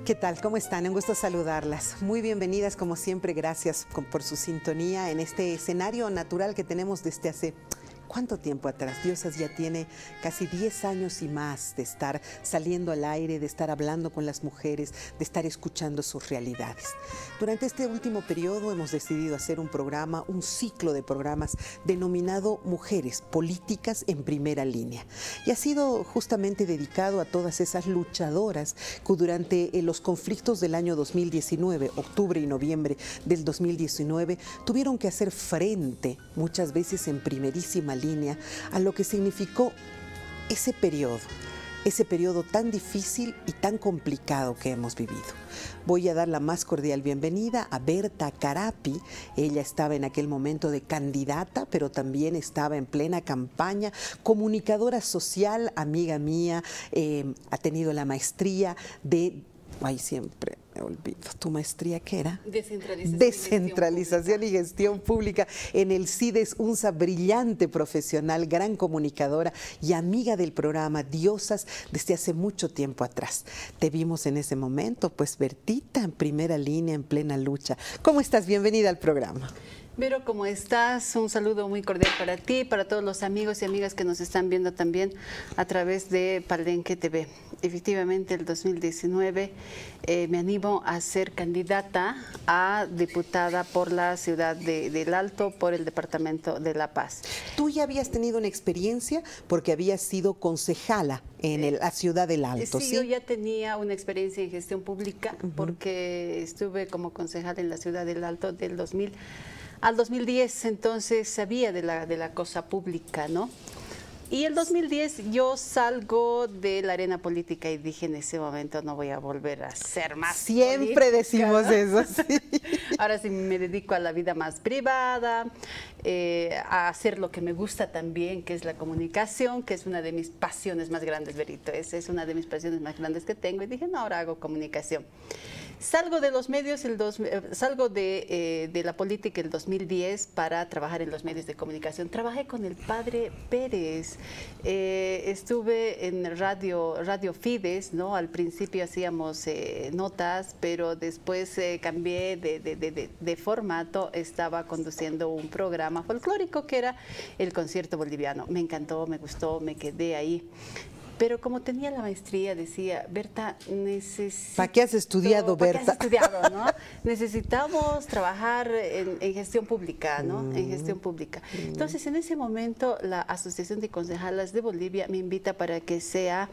¿Qué tal? ¿Cómo están? Un gusto saludarlas. Muy bienvenidas, como siempre, gracias por su sintonía en este escenario natural que tenemos desde hace... ¿Cuánto tiempo atrás? Diosas ya tiene casi 10 años y más de estar saliendo al aire, de estar hablando con las mujeres, de estar escuchando sus realidades. Durante este último periodo hemos decidido hacer un programa, un ciclo de programas denominado Mujeres Políticas en Primera Línea. Y ha sido justamente dedicado a todas esas luchadoras que durante los conflictos del año 2019, octubre y noviembre del 2019, tuvieron que hacer frente, muchas veces en primerísima línea, a lo que significó ese periodo tan difícil y tan complicado que hemos vivido. Voy a dar la más cordial bienvenida a Berta Carapi. Ella estaba en aquel momento de candidata, pero también estaba en plena campaña, comunicadora social, amiga mía, ha tenido la maestría de... Ay, siempre me olvido. ¿Tu maestría qué era? Descentralización y gestión pública en el CIDES, UNSA, brillante profesional, gran comunicadora y amiga del programa Diosas desde hace mucho tiempo atrás. Te vimos en ese momento, pues Bertita, en primera línea, en plena lucha. ¿Cómo estás? Bienvenida al programa. Vero, ¿cómo estás? Un saludo muy cordial para ti, para todos los amigos y amigas que nos están viendo también a través de Palenque TV. Efectivamente, el 2019 me animo a ser candidata a diputada por la ciudad del Alto, por el departamento de La Paz. Tú ya habías tenido una experiencia porque habías sido concejala en la ciudad del Alto, ¿sí? Sí, yo ya tenía una experiencia en gestión pública porque estuve como concejala en la ciudad del Alto del 2000 al 2010, entonces sabía de la cosa pública, ¿no? Y el 2010 yo salgo de la arena política y dije en ese momento no voy a volver a ser más Siempre política, decimos, ¿no? Eso, sí. Ahora sí me dedico a la vida más privada, a hacer lo que me gusta también, que es la comunicación, que es una de mis pasiones más grandes, Berito. Esa es una de mis pasiones más grandes que tengo y dije, no, ahora hago comunicación. Salgo de los medios, salgo de la política el 2010 para trabajar en los medios de comunicación. Trabajé con el padre Pérez, estuve en Radio Fides, ¿no? Al principio hacíamos notas, pero después cambié de formato, estaba conduciendo un programa folclórico que era el Concierto Boliviano. Me encantó, me gustó, me quedé ahí. Pero como tenía la maestría, decía, Berta, necesito... ¿Para qué has estudiado, Berta? ¿Para qué has estudiado, no? Necesitamos trabajar en gestión pública, ¿no? En gestión pública. Entonces, en ese momento, la Asociación de Concejalas de Bolivia me invita para que sea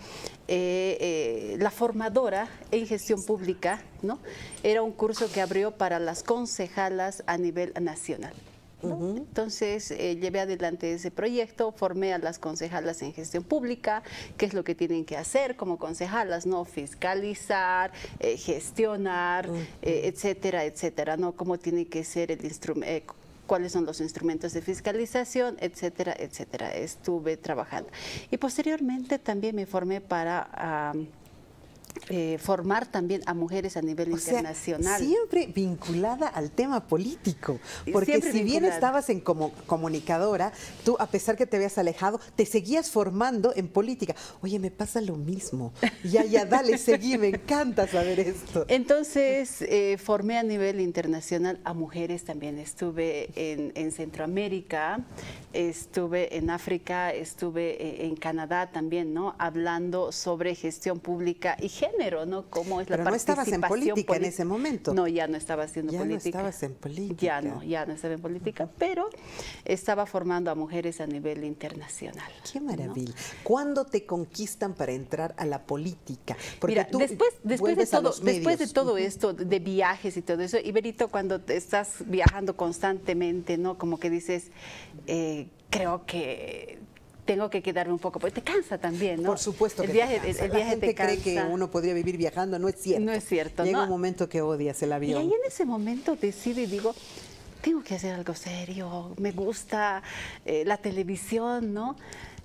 la formadora en gestión pública, ¿no? Era un curso que abrió para las concejalas a nivel nacional, ¿no? Entonces llevé adelante ese proyecto, formé a las concejalas en gestión pública, qué es lo que tienen que hacer como concejalas, ¿no? Fiscalizar, gestionar, etcétera, etcétera, ¿no? Cómo tiene que ser el instrumento, cuáles son los instrumentos de fiscalización, etcétera, etcétera. Estuve trabajando. Y posteriormente también me formé para... formar también a mujeres a nivel internacional. Siempre vinculada al tema político, porque siempre si bien estabas como comunicadora, tú, a pesar que te habías alejado, te seguías formando en política. Oye, me pasa lo mismo. Ya, dale, seguí, me encanta saber esto. Entonces, formé a nivel internacional a mujeres también. Estuve en Centroamérica, estuve en África, estuve en Canadá también, ¿no? Hablando sobre gestión pública y género, ¿no? ¿Cómo es la participación? Pero no estabas en política en ese momento. No, ya no estaba haciendo política. Ya no estabas en política. Ya no estaba en política, pero estaba formando a mujeres a nivel internacional. ¡Qué maravilla! ¿No? ¿Cuándo te conquistan para entrar a la política? Porque mira, tú después de todo esto, de viajes y todo eso, Iberito, cuando te estás viajando constantemente, ¿no? Como que dices, creo que... tengo que quedarme un poco, porque te cansa también, ¿no? Por supuesto que el viaje te cansa. La gente cree que uno podría vivir viajando, no es cierto. No es cierto, Llega ¿no? un momento que odias el avión. Y ahí en ese momento decido y digo, tengo que hacer algo serio, me gusta la televisión, ¿no?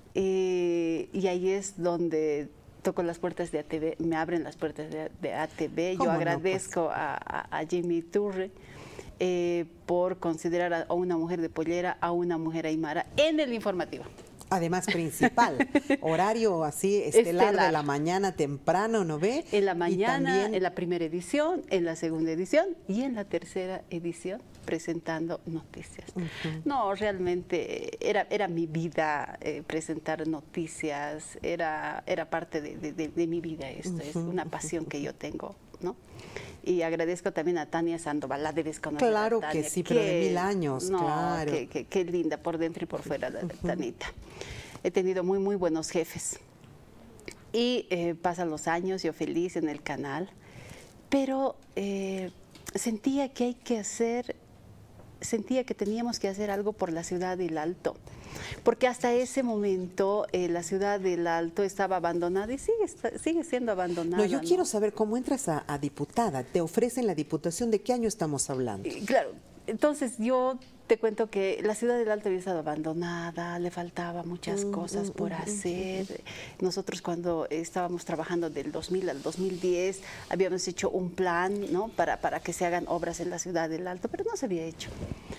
Y ahí es donde toco las puertas de ATV, me abren las puertas de ATV. Yo agradezco no, pues? a Jimmy Turre por considerar a una mujer de Pollera, a una mujer aymara en el informativo. Además, principal, horario así estelar de la mañana temprano, ¿no ve? En la mañana, también... en la primera edición, en la segunda edición y en la tercera edición presentando noticias. No, realmente era mi vida presentar noticias, era parte de mi vida esto, es una pasión que yo tengo, ¿no? Y agradezco también a Tania Sandoval, la debes conocer. Claro que sí, pero de 1000 años, no, claro. Qué linda, por dentro y por fuera, la Tanita. He tenido muy buenos jefes. Y pasan los años, yo feliz en el canal, pero sentía que teníamos que hacer algo por la ciudad del Alto. Porque hasta ese momento la ciudad del Alto estaba abandonada y sigue siendo abandonada. No, yo quiero saber cómo entras a diputada. Te ofrecen la diputación, ¿de qué año estamos hablando? Claro, entonces yo te cuento que la ciudad del Alto había estado abandonada, le faltaba muchas cosas por hacer. Nosotros cuando estábamos trabajando del 2000 al 2010 habíamos hecho un plan, ¿no? para que se hagan obras en la ciudad del Alto, pero no se había hecho.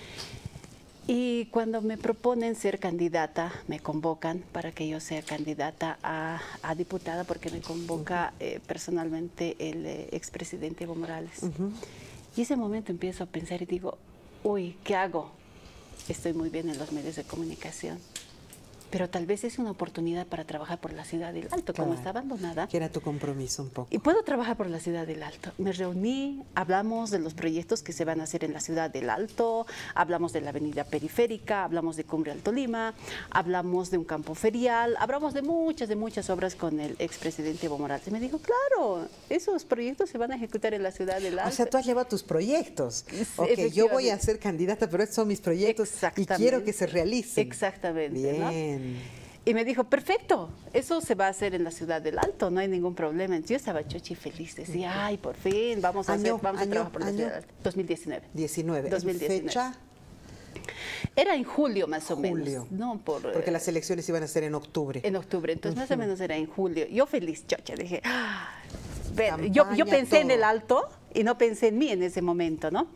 Y cuando me proponen ser candidata, me convocan para que yo sea candidata a diputada, porque me convoca personalmente el expresidente Evo Morales. Y ese momento empiezo a pensar y digo, uy, ¿qué hago? Estoy muy bien en los medios de comunicación, pero tal vez es una oportunidad para trabajar por la ciudad del Alto, como está abandonada. Que era tu compromiso un poco. Y puedo trabajar por la ciudad del Alto. Me reuní, hablamos de los proyectos que se van a hacer en la ciudad del Alto, hablamos de la avenida periférica, hablamos de Cumbre Alto Lima, hablamos de un campo ferial, hablamos de muchas obras con el expresidente Evo Morales. Y me dijo, claro, esos proyectos se van a ejecutar en la ciudad del Alto. O sea, tú has llevado tus proyectos. Ok, yo voy a ser candidata, pero estos son mis proyectos y quiero que se realicen. Exactamente. Bien. ¿No? Y me dijo, perfecto, eso se va a hacer en la ciudad del Alto, no hay ningún problema. Entonces yo estaba chochi feliz, decía, ay, por fin, vamos a trabajar por la ciudad del Alto. 2019. 2019. ¿Fecha? Era en julio más o menos. No, porque las elecciones iban a ser en octubre. En octubre, entonces más o menos era en julio. Yo feliz, chocha, dije, yo pensé en el Alto y no pensé en mí en ese momento, ¿no?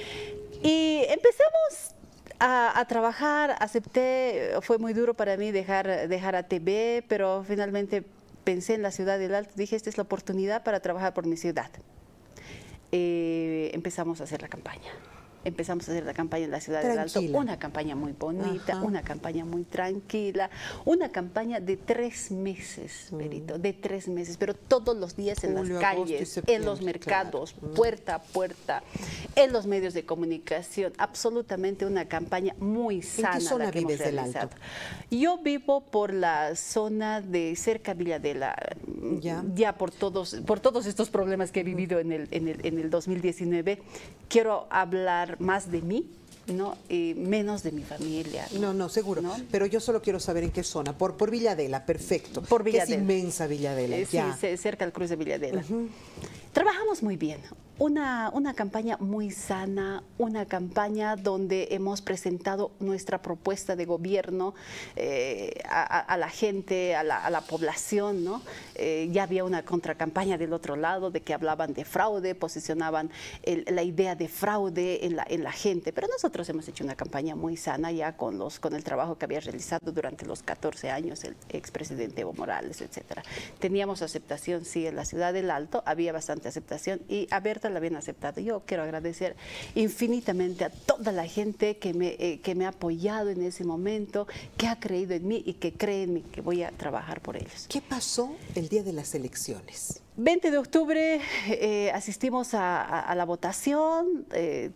Y empezamos a trabajar, acepté, fue muy duro para mí dejar a TV, pero finalmente pensé en la ciudad del Alto, dije, esta es la oportunidad para trabajar por mi ciudad. Empezamos a hacer la campaña. Empezamos a hacer la campaña en la ciudad del Alto, una campaña muy bonita, una campaña muy tranquila, una campaña de 3 meses, Perito, de 3 meses, pero todos los días en las calles, en los mercados, puerta a puerta, en los medios de comunicación, absolutamente una campaña muy sana. ¿En qué zona la que hemos vives del realizado. Alto? Yo vivo por la zona de cerca Villadela, ya por todos estos problemas que he vivido en el 2019, quiero hablar más de mí, ¿no? Menos de mi familia. No, seguro. ¿No? Pero yo solo quiero saber en qué zona. Por Villadela, perfecto. Por Villadela. Que es inmensa Villadela. Sí, cerca del Cruz de Villadela. Trabajamos muy bien. Una campaña muy sana, una campaña donde hemos presentado nuestra propuesta de gobierno a la gente, a la población, ¿no? Ya había una contracampaña del otro lado de que hablaban de fraude, posicionaban la idea de fraude en la gente, pero nosotros hemos hecho una campaña muy sana ya con el trabajo que había realizado durante los 14 años el expresidente Evo Morales, etcétera. Teníamos aceptación, sí, en la ciudad del Alto, había bastante aceptación y a Berta la habían aceptado. Yo quiero agradecer infinitamente a toda la gente que me ha apoyado en ese momento, que ha creído en mí y que cree en mí, que voy a trabajar por ellos. ¿Qué pasó el día de las elecciones? 20 de octubre asistimos a la votación,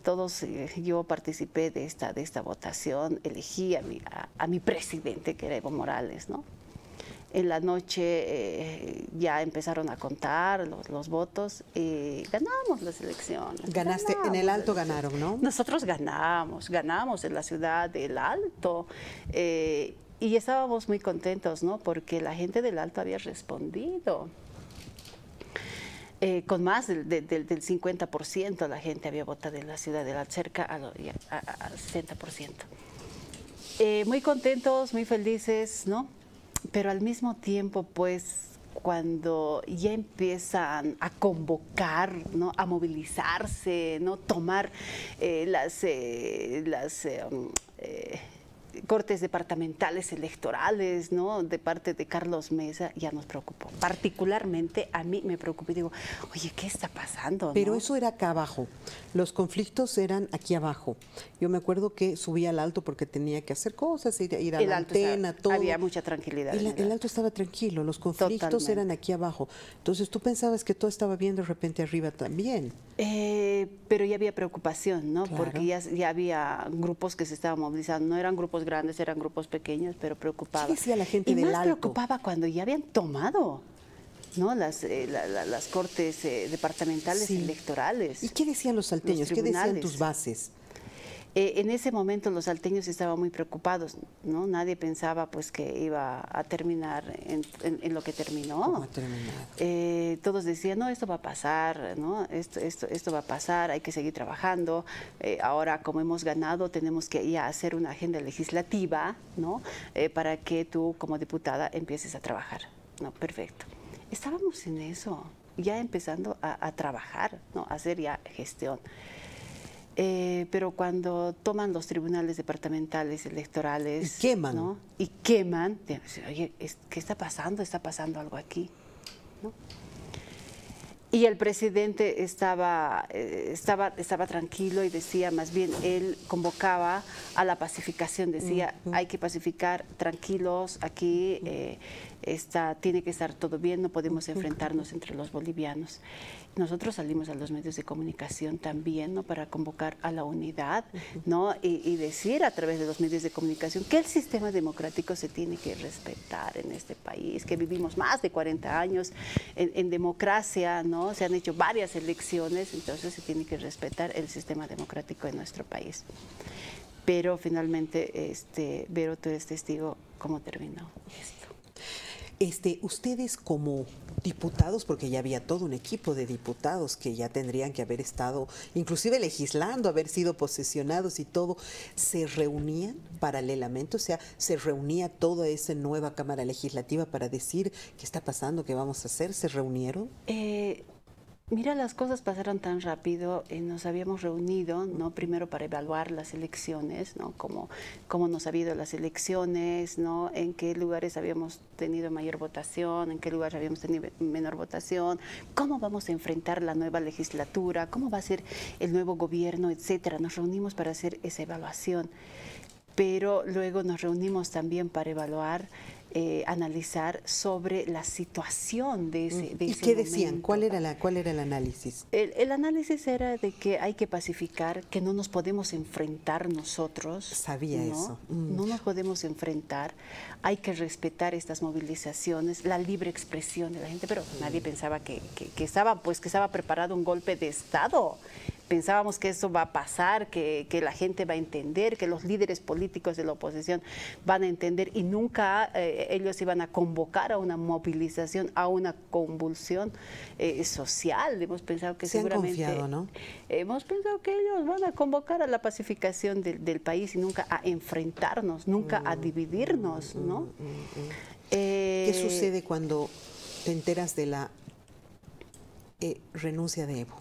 yo participé de esta votación, elegí a mi presidente, que era Evo Morales, ¿no? En la noche ya empezaron a contar los votos y ganamos las elecciones. Ganaste, en el Alto ganaron, ¿no? Nosotros ganamos en la ciudad del Alto y estábamos muy contentos, ¿no? Porque la gente del Alto había respondido. Con más del 50% la gente había votado en la ciudad del Alto, cerca al 60%. Muy contentos, muy felices, ¿no? Pero al mismo tiempo, pues, cuando ya empiezan a convocar, ¿no? A movilizarse, ¿no? Tomar cortes departamentales electorales, ¿no? De parte de Carlos Mesa, ya nos preocupó. Particularmente a mí me preocupó y digo, oye, ¿qué está pasando? Pero ¿no? eso era acá abajo, los conflictos eran aquí abajo. Yo me acuerdo que subía al alto porque tenía que hacer cosas, ir a la antena, todo. Había mucha tranquilidad. El alto estaba tranquilo, los conflictos Totalmente. eran aquí abajo. Entonces tú pensabas que todo estaba bien de repente arriba también. Pero ya había preocupación, ¿no? Claro. Porque ya había grupos que se estaban movilizando. No eran grupos grandes, eran grupos pequeños, pero preocupaba. ¿Qué decía la gente y del más alto? preocupaba cuando ya habían tomado, ¿no? Las cortes departamentales electorales. ¿Y qué decían los salteños? ¿Qué decían tus bases? En ese momento los salteños estaban muy preocupados, ¿no? Nadie pensaba pues que iba a terminar en lo que terminó. ¿Cómo ha terminado? Todos decían, no, esto va a pasar, ¿no? Esto va a pasar, hay que seguir trabajando. Ahora, como hemos ganado, tenemos que ya hacer una agenda legislativa, ¿no? Para que tú, como diputada, empieces a trabajar. No, perfecto. Estábamos en eso, ya empezando a trabajar, ¿no? A hacer ya gestión. Pero cuando toman los tribunales departamentales electorales... Y queman. ¿no? Y queman, oye, ¿qué está pasando? ¿Está pasando algo aquí? ¿no? Y el presidente estaba tranquilo y decía, más bien, él convocaba a la pacificación, decía, hay que pacificar, tranquilos, aquí tiene que estar todo bien, no podemos enfrentarnos entre los bolivianos. Nosotros salimos a los medios de comunicación también, ¿no? Para convocar a la unidad, ¿no? Y decir a través de los medios de comunicación que el sistema democrático se tiene que respetar en este país, que vivimos más de 40 años en democracia, ¿no? Se han hecho varias elecciones, entonces se tiene que respetar el sistema democrático en nuestro país. Pero finalmente, Vero, tú eres testigo cómo terminó esto. Ustedes como diputados, porque ya había todo un equipo de diputados que ya tendrían que haber estado, inclusive legislando, haber sido posesionados y todo, ¿se reunían paralelamente? O sea, ¿se reunía toda esa nueva Cámara Legislativa para decir qué está pasando, qué vamos a hacer? ¿Se reunieron? Mira, las cosas pasaron tan rápido, nos habíamos reunido, ¿no? Primero para evaluar las elecciones, ¿no? Cómo nos ha habido las elecciones, ¿no? En qué lugares habíamos tenido mayor votación, en qué lugares habíamos tenido menor votación, cómo vamos a enfrentar la nueva legislatura, cómo va a ser el nuevo gobierno, etcétera. Nos reunimos para hacer esa evaluación, pero luego nos reunimos también para evaluar, analizar sobre la situación de ese ¿Y qué decían? momento. ¿Cuál era el análisis? El análisis era de que hay que pacificar, que no nos podemos enfrentar nosotros. Sabía eso. No nos podemos enfrentar, hay que respetar estas movilizaciones, la libre expresión de la gente, pero nadie pensaba que estaba preparado un golpe de Estado. Pensábamos que eso va a pasar, que la gente va a entender, que los líderes políticos de la oposición van a entender y nunca ellos iban a convocar a una movilización, a una convulsión social. Hemos pensado que seguramente... Han confiado, ¿no? Hemos pensado que ellos van a convocar a la pacificación del país y nunca a enfrentarnos, nunca a dividirnos, ¿no? ¿Qué sucede cuando te enteras de la renuncia de Evo?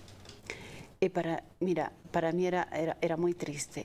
Para mí era muy triste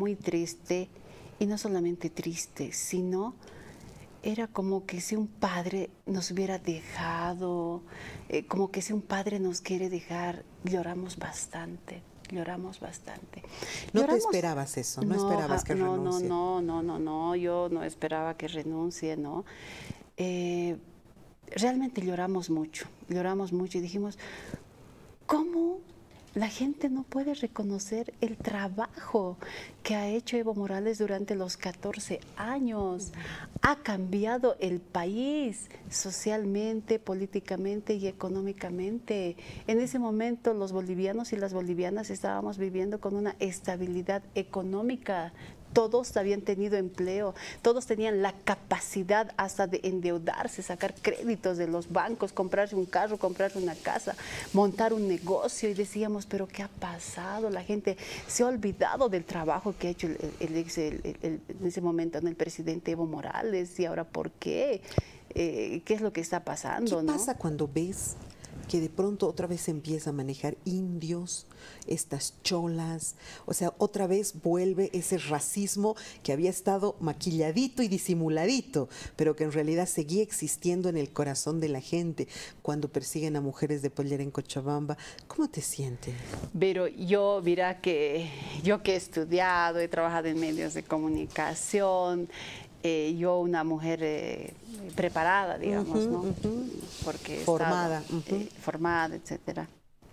y no solamente triste, sino era como que si un padre nos hubiera dejado, como que si un padre nos quiere dejar, lloramos bastante. ¿No te esperabas eso? ¿No esperabas que renuncie? No, yo no esperaba que renuncie, ¿no? Realmente lloramos mucho y dijimos, ¿cómo la gente no puede reconocer el trabajo que ha hecho Evo Morales durante los 14 años? Ha cambiado el país socialmente, políticamente y económicamente. En ese momento los bolivianos y las bolivianas estábamos viviendo con una estabilidad económica. Todos habían tenido empleo, todos tenían la capacidad hasta de endeudarse, sacar créditos de los bancos, comprarse un carro, comprarse una casa, montar un negocio y decíamos, pero ¿qué ha pasado? La gente se ha olvidado del trabajo que ha hecho en ese momento el presidente Evo Morales y ahora ¿por qué? ¿Qué es lo que está pasando? ¿Qué pasa cuando ves que de pronto otra vez se empieza a manejar indios, estas cholas, o sea, otra vez vuelve ese racismo que había estado maquilladito y disimuladito, pero que en realidad seguía existiendo en el corazón de la gente cuando persiguen a mujeres de pollera en Cochabamba. ¿Cómo te sientes? Pero yo, mira que yo que he estudiado, he trabajado en medios de comunicación, yo una mujer preparada, digamos, ¿no? Porque formada, formada, etcétera.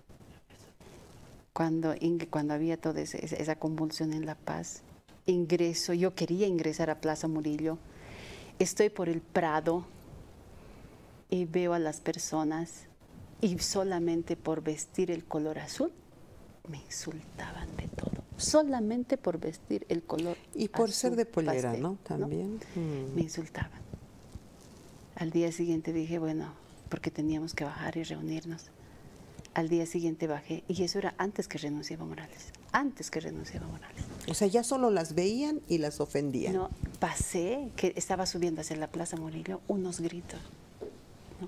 Cuando había toda esa convulsión en La Paz, yo quería ingresar a Plaza Murillo, estoy por el Prado y veo a las personas y solamente por vestir el color azul me insultaban de todo. Solamente por vestir el color y por azul, ser de pollera, pastel, ¿no? También. ¿no? Me insultaban. Al día siguiente dije, bueno, porque teníamos que bajar y reunirnos. Al día siguiente bajé, y eso era antes que renuncie Evo Morales. Antes que renuncie Evo Morales. O sea, ya solo las veían y las ofendían. No, pasé, que estaba subiendo hacia la Plaza Murillo, unos gritos, ¿no?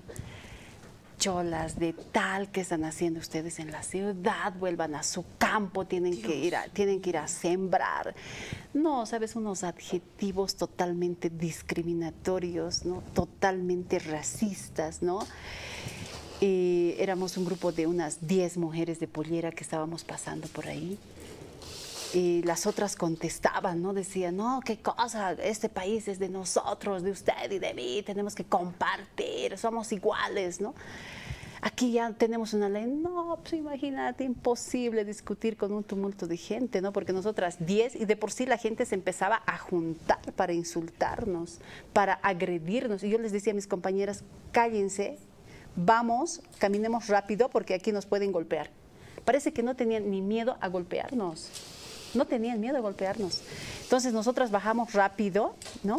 Cholas de tal, ¿qué están haciendo ustedes en la ciudad? Vuelvan a su campo, tienen que ir a sembrar. No, sabes, unos adjetivos totalmente discriminatorios, ¿no? Totalmente racistas, ¿no? Y éramos un grupo de unas 10 mujeres de pollera que estábamos pasando por ahí. Y las otras contestaban, ¿no? Decían, no, qué cosa, este país es de nosotros, de usted y de mí, tenemos que compartir, somos iguales, ¿no? Aquí ya tenemos una ley. No, pues imagínate, imposible discutir con un tumulto de gente, ¿no? Porque nosotras 10, y de por sí la gente se empezaba a juntar para insultarnos, para agredirnos. Y yo les decía a mis compañeras, cállense, vamos, caminemos rápido porque aquí nos pueden golpear. Parece que no tenían ni miedo a golpearnos. No tenían miedo a golpearnos. Entonces nosotras bajamos rápido, ¿no?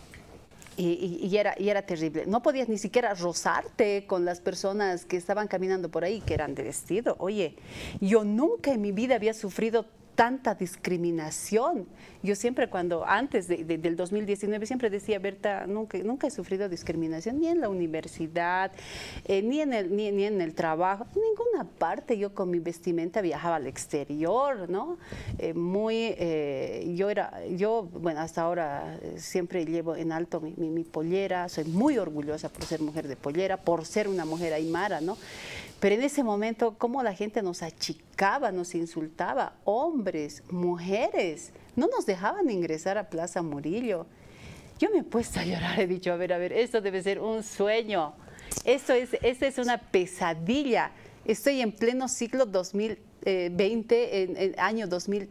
Y era terrible. No podías ni siquiera rozarte con las personas que estaban caminando por ahí, que eran de vestido. Oye, yo nunca en mi vida había sufrido tanta discriminación. Yo siempre antes del 2019, siempre decía, Berta, nunca he sufrido discriminación, ni en la universidad, ni en el trabajo, en ninguna parte. Yo con mi vestimenta viajaba al exterior, ¿no? Bueno, hasta ahora siempre llevo en alto mi pollera, soy muy orgullosa por ser mujer de pollera, por ser una mujer aymara, ¿no? Pero en ese momento, cómo la gente nos achicaba, nos insultaba, hombres, mujeres, no nos dejaban ingresar a Plaza Murillo. Yo me he puesto a llorar, he dicho, a ver, esto debe ser un sueño, esta es una pesadilla. Estoy en pleno siglo 2020, en año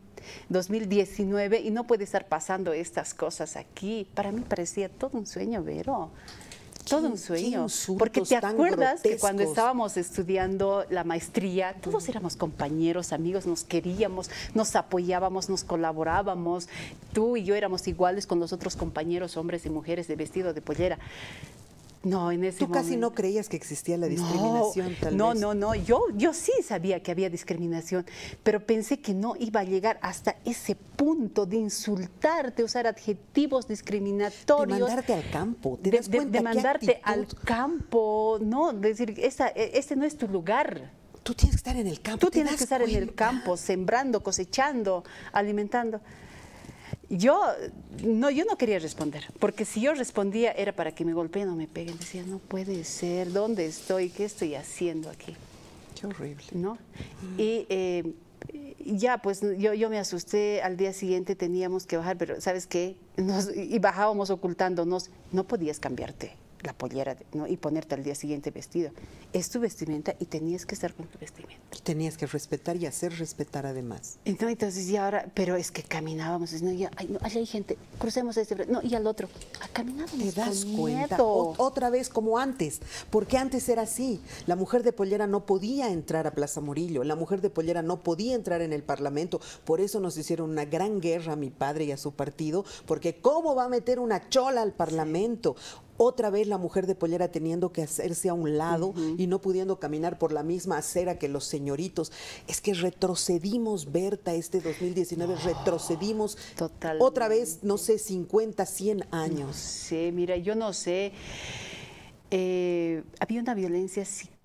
2019, y no puede estar pasando estas cosas aquí. Para mí parecía todo un sueño, Vero. Todo un sueño, porque te acuerdas que cuando estábamos estudiando la maestría, todos éramos compañeros, amigos, nos queríamos, nos apoyábamos, nos colaborábamos, tú y yo éramos iguales con los otros compañeros, hombres y mujeres de vestido de pollera. No, en ese momento. ¿Tú casi no creías que existía la discriminación, tal vez? No, yo sí sabía que había discriminación, pero pensé que no iba a llegar hasta ese punto de insultarte, usar adjetivos discriminatorios. De mandarte al campo, ¿te das cuenta? De mandarte al campo, ¿no? Decir, este no es tu lugar. Tú tienes que estar en el campo. Tú tienes que estar en el campo, sembrando, cosechando, alimentando. Yo no quería responder, porque si yo respondía era para que me golpeen o me peguen. Decía, no puede ser, ¿dónde estoy? ¿Qué estoy haciendo aquí? Qué horrible. ¿No? Y ya, pues yo me asusté. Al día siguiente teníamos que bajar, pero ¿sabes qué? Y bajábamos ocultándonos. No podías cambiarte la pollera, ¿no? Y ponerte al día siguiente vestido. Es tu vestimenta y tenías que estar con tu vestimenta. Y tenías que respetar y hacer respetar además. Entonces, y ahora, pero es que caminábamos, no, ya, no, allá hay gente, crucemos no, y al otro, caminábamos. ¿Te das con cuenta? miedo. Otra vez como antes, porque antes era así. La mujer de pollera no podía entrar a Plaza Murillo, la mujer de pollera no podía entrar en el Parlamento, por eso nos hicieron una gran guerra a mi padre y a su partido, porque ¿cómo va a meter una chola al Parlamento? Otra vez la mujer de pollera teniendo que hacerse a un lado y no pudiendo caminar por la misma acera que los señoritos. Es que retrocedimos, Berta, este 2019, retrocedimos Totalmente. Otra vez, no sé, 50, 100 años. No sé, mira, yo no sé. Había una violencia psicológica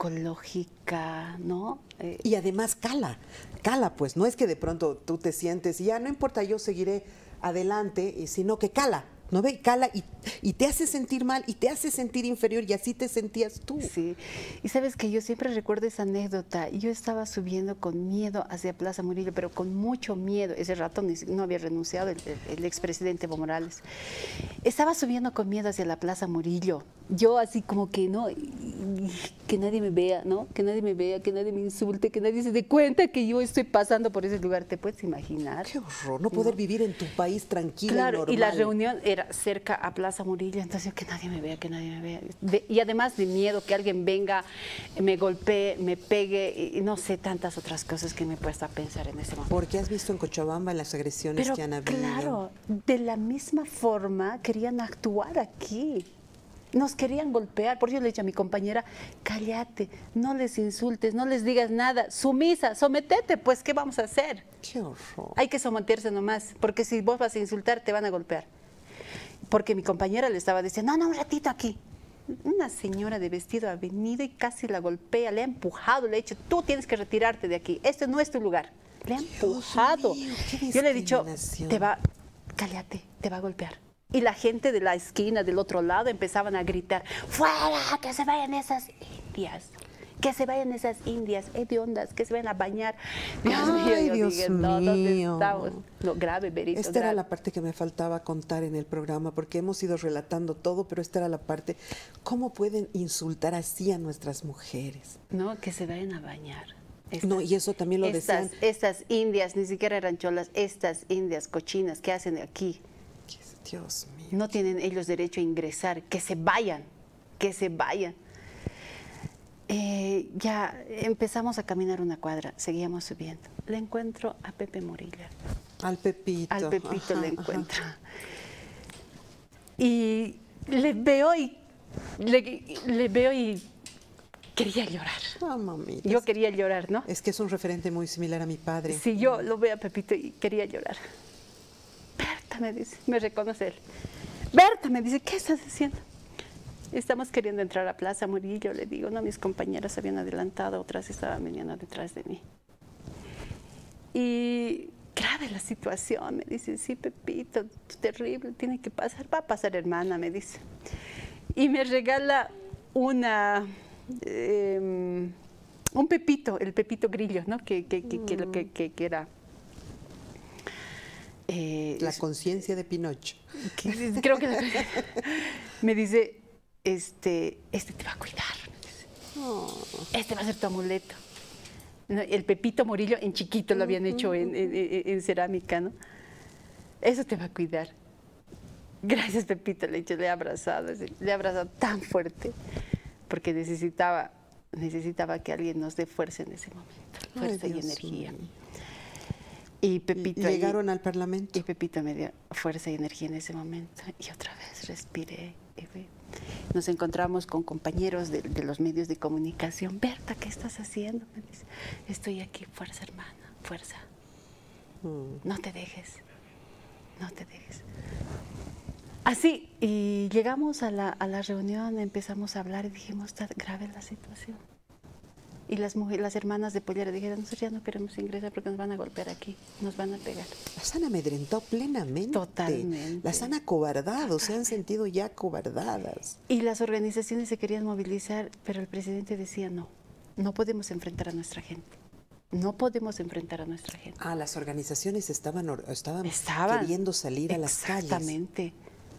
ecológica, ¿no? Y además cala, pues no es que de pronto tú te sientes y ya no importa, yo seguiré adelante, sino que cala, ¿no ve? Cala y te hace sentir mal y te hace sentir inferior y así te sentías tú. Sí, y sabes que yo siempre recuerdo esa anécdota. Yo estaba subiendo con miedo hacia Plaza Murillo, pero con mucho miedo. Ese rato no había renunciado el expresidente Evo Morales. Estaba subiendo con miedo hacia la Plaza Murillo. Yo así como que no, que nadie me vea, ¿no? Que nadie me vea, que nadie me insulte, que nadie se dé cuenta que yo estoy pasando por ese lugar. ¿Te puedes imaginar? Qué horror, no poder vivir en tu país tranquilo y normal. Y la reunión era cerca a Plaza Murillo, entonces que nadie me vea, que nadie me vea. Y además de miedo que alguien venga, me golpee, me pegue, y no sé, tantas otras cosas que me he puesto a pensar en ese momento. Porque has visto en Cochabamba las agresiones que han habido. Claro, de la misma forma querían actuar aquí. Nos querían golpear, por eso le he dicho a mi compañera, cállate, no les insultes, no les digas nada, sumisa, sometete, pues, ¿qué vamos a hacer? Qué horror. Hay que someterse nomás, porque si vos vas a insultar, te van a golpear. Porque mi compañera le estaba diciendo, no, un ratito aquí. Una señora de vestido ha venido y casi la golpea, le ha empujado, le ha dicho, tú tienes que retirarte de aquí, este no es tu lugar. Le ha empujado. Dios mío, qué yo le he dicho, discriminación. cállate, te va a golpear. Y la gente de la esquina, del otro lado, empezaban a gritar, ¡fuera! ¡Que se vayan esas indias! ¡Que se vayan esas indias hediondas! ¡Que se vayan a bañar! Dios mío, yo Dios dije, no, ¿dónde mío. estamos? No, grave, Berito, Esta era grave. la parte que me faltaba contar en el programa, porque hemos ido relatando todo, pero esta era la parte, ¿cómo pueden insultar así a nuestras mujeres? No, que se vayan a bañar. No, y eso también lo decían. Estas indias, ni siquiera eran cholas, estas indias cochinas, ¿qué hacen aquí? Dios mío. No tienen ellos derecho a ingresar, que se vayan, que se vayan. Ya empezamos a caminar una cuadra, seguíamos subiendo. Le encuentro a Pepe Morillo. Al Pepito. Al Pepito Ajá, le ajá. encuentro. Y le veo y quería llorar. Ah, mamita. Yo quería llorar, ¿no? Es que es un referente muy similar a mi padre. Si yo lo veo a Pepito y quería llorar. Berta, me dice, me reconoce él. Berta, me dice, ¿qué estás haciendo? Estamos queriendo entrar a Plaza Murillo, le digo, no, mis compañeras habían adelantado, otras estaban viniendo detrás de mí. Y grave la situación, me dice, sí, Pepito, terrible, tiene que pasar, va a pasar, hermana, me dice. Y me regala un pepito, el pepito grillo, ¿no? Que era... La conciencia de Pinocho. Creo que me dice, este te va a cuidar, me dice. Este va a ser tu amuleto. ¿No? El Pepito Morillo en chiquito lo habían hecho en cerámica, ¿no? Eso te va a cuidar. Gracias, Pepito, le he abrazado, le he abrazado tan fuerte, porque necesitaba que alguien nos dé fuerza en ese momento, fuerza y energía. Mío. Y Pepito ¿Llegaron al Parlamento? Y Pepito me dio fuerza y energía en ese momento. Y otra vez respiré. Nos encontramos con compañeros de los medios de comunicación. Berta, ¿qué estás haciendo? Me dice, estoy aquí, fuerza, hermana, fuerza. No te dejes, no te dejes. Así, y llegamos a la reunión, empezamos a hablar y dijimos, está grave la situación. Y las hermanas de Pollera dijeron, nosotros ya no queremos ingresar porque nos van a golpear aquí, nos van a pegar. Las han amedrentado plenamente. Totalmente. Las han acobardado, se han sentido ya acobardadas. Y las organizaciones se querían movilizar, pero el presidente decía, no podemos enfrentar a nuestra gente. No podemos enfrentar a nuestra gente. Ah, las organizaciones estaban queriendo salir a las calles. Exactamente.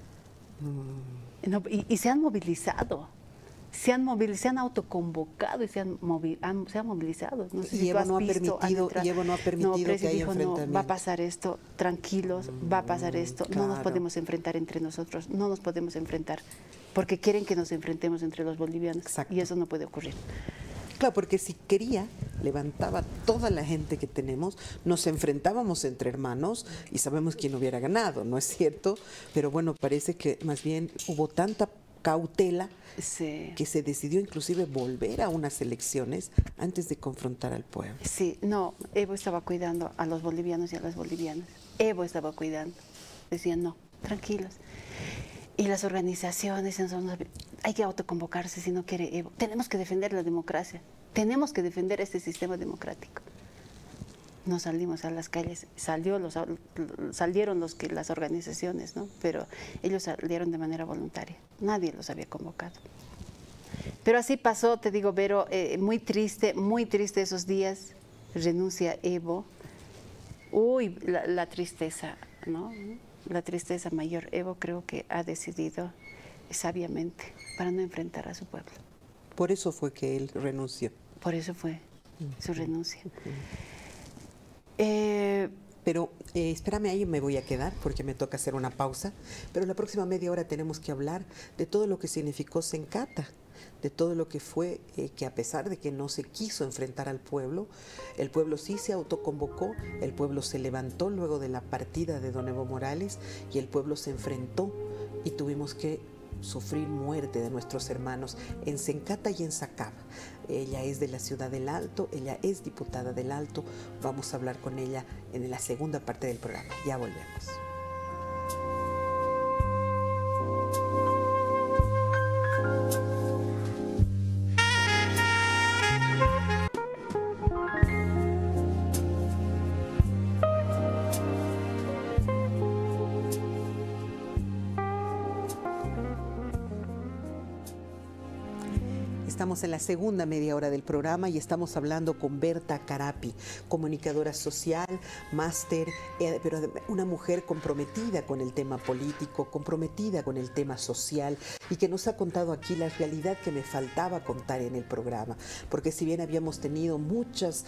No, y se han movilizado. Se han autoconvocado y se han movilizado. No sé si Evo no ha permitido que haya enfrentamiento. No, va a pasar esto, tranquilos, va a pasar esto. Claro. No nos podemos enfrentar entre nosotros, no nos podemos enfrentar, porque quieren que nos enfrentemos entre los bolivianos. Exacto. Y eso no puede ocurrir. Claro, porque si quería, levantaba toda la gente que tenemos, nos enfrentábamos entre hermanos y sabemos quién hubiera ganado, ¿no es cierto? Pero bueno, parece que más bien hubo tanta cautela que se decidió inclusive volver a unas elecciones antes de confrontar al pueblo. Sí, no, Evo estaba cuidando a los bolivianos y a las bolivianas. Evo estaba cuidando. Decían, no, tranquilos. Y las organizaciones, hay que autoconvocarse si no quiere Evo. Tenemos que defender la democracia, tenemos que defender este sistema democrático. Nos salimos a las calles, salieron las organizaciones, ¿no? Pero ellos salieron de manera voluntaria, nadie los había convocado. Pero así pasó, te digo, Vero, muy triste esos días, renuncia Evo. Uy, la tristeza, ¿no? La tristeza mayor. Evo creo que ha decidido sabiamente para no enfrentar a su pueblo. Por eso fue que él renunció. Por eso fue su renuncia. Pero espérame, ahí me voy a quedar porque me toca hacer una pausa. Pero la próxima media hora tenemos que hablar de todo lo que significó Sencata, de todo lo que fue que a pesar de que no se quiso enfrentar al pueblo, el pueblo sí se autoconvocó, el pueblo se levantó luego de la partida de don Evo Morales y el pueblo se enfrentó y tuvimos que sufrir muerte de nuestros hermanos en Sencata y en Sacaba. Ella es de la ciudad del Alto, ella es diputada del Alto. Vamos a hablar con ella en la segunda parte del programa. Ya volvemos. Estamos en la segunda media hora del programa y estamos hablando con Berta Carapi, comunicadora social, máster, pero una mujer comprometida con el tema político, comprometida con el tema social y que nos ha contado aquí la realidad que me faltaba contar en el programa. Porque si bien habíamos tenido muchos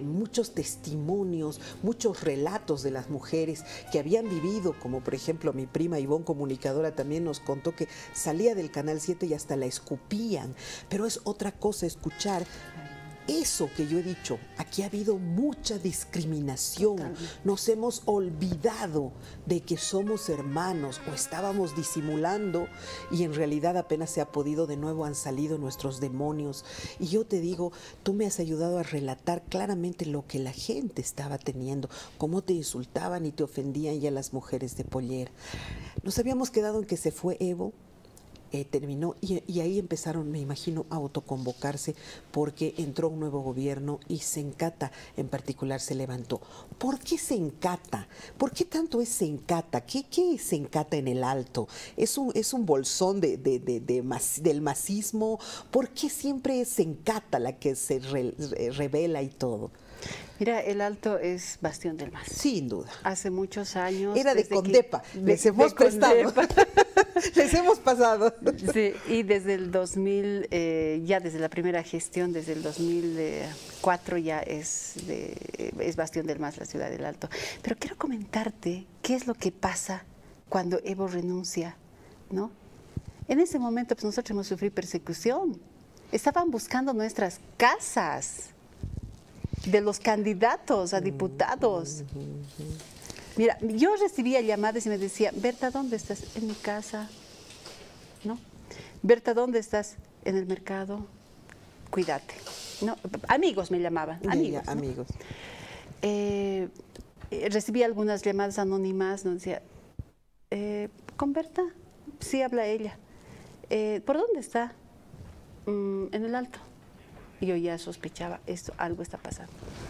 testimonios, muchos relatos de las mujeres que habían vivido, como por ejemplo mi prima Ivonne, comunicadora, también nos contó que salía del Canal 7 y hasta la escupían, pero es otra cosa escuchar eso que yo he dicho. Aquí ha habido mucha discriminación. Totalmente. Nos hemos olvidado de que somos hermanos o estábamos disimulando y en realidad apenas se ha podido, de nuevo han salido nuestros demonios. Y yo te digo, tú me has ayudado a relatar claramente lo que la gente estaba teniendo, cómo te insultaban y te ofendían ya las mujeres de Pollera. Nos habíamos quedado en que se fue Evo. Terminó y ahí empezaron, me imagino, a autoconvocarse porque entró un nuevo gobierno y Sencata en particular se levantó. ¿Por qué Sencata? ¿Por qué tanto es Sencata? ¿Qué es Sencata en el Alto? ¿Es un bolsón del masismo? ¿Por qué siempre es Sencata la que se revela y todo? Mira, el Alto es bastión del MAS. Sin duda. Hace muchos años. Era de Condepa, les hemos prestado. Les hemos pasado. Sí, y desde el 2000, ya desde la primera gestión, desde el 2004 ya es bastión del MAS la ciudad del Alto. Pero quiero comentarte qué es lo que pasa cuando Evo renuncia, ¿no? En ese momento pues nosotros hemos sufrido persecución. Estaban buscando nuestras casas de los candidatos a diputados. Mira, yo recibía llamadas y me decía, Berta, ¿dónde estás? En mi casa. ¿No? Berta, ¿dónde estás? En el mercado. Cuídate. ¿No? Amigos me llamaban. Amigos. ¿No? Amigos. Recibí algunas llamadas anónimas, ¿no? Decía, ¿con Berta? Sí, habla ella. ¿Por dónde está? En el Alto. Y yo ya sospechaba, algo está pasando.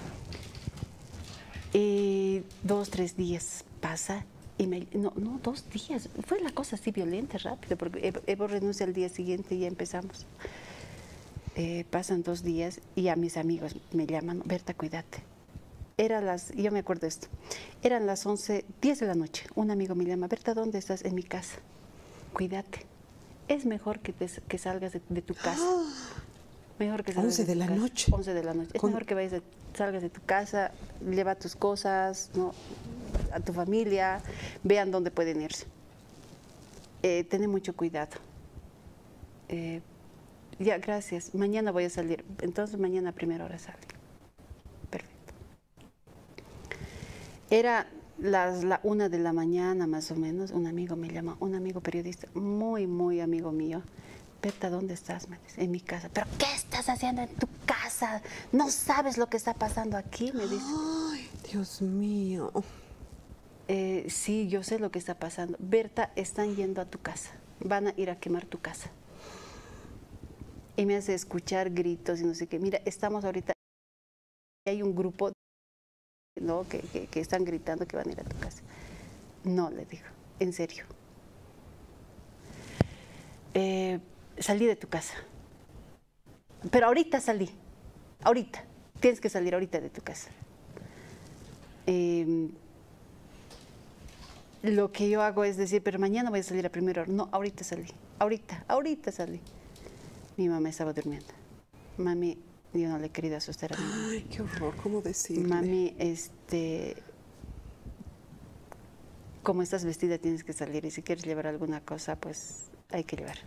2, 3 días pasa y no, 2 días, fue la cosa así violenta, rápido, porque Evo renuncia al día siguiente y ya empezamos. Pasan 2 días y a mis amigos me llaman, Berta, cuídate. Yo me acuerdo de esto, eran las 10 de la noche, un amigo me llama, Berta, ¿dónde estás? En mi casa. Cuídate, es mejor que salgas de tu casa. Mejor que 11 de la noche. 11 de la noche. Es mejor que salgas de tu casa, lleva tus cosas, ¿no? A tu familia, vean dónde pueden irse. Ten mucho cuidado. Ya, gracias. Mañana voy a salir. Entonces mañana a primera hora salgo. Perfecto. Era la 1 de la mañana más o menos. Un amigo me llama, un amigo periodista, muy, muy amigo mío. Berta, ¿dónde estás? Me dice, en mi casa. ¿Pero qué estás haciendo en tu casa? ¿No sabes lo que está pasando aquí? Me dice. Ay, Dios mío. Sí, yo sé lo que está pasando. Berta, están yendo a tu casa. Van a ir a quemar tu casa. y me hace escuchar gritos y no sé qué. Mira, estamos ahorita, hay un grupo, ¿no? que están gritando que van a ir a tu casa. No, le digo, en serio. Salí de tu casa. Pero ahorita salí, ahorita. Tienes que salir ahorita de tu casa. Lo que yo hago es decir, pero mañana voy a salir a primera hora. No, ahorita salí, ahorita salí. Mi mamá estaba durmiendo. Mami, yo no le he querido asustar a mi mamá. Ay, qué horror, ¿cómo decirle? Mami, como estás vestida tienes que salir y si quieres llevar alguna cosa, pues hay que llevar.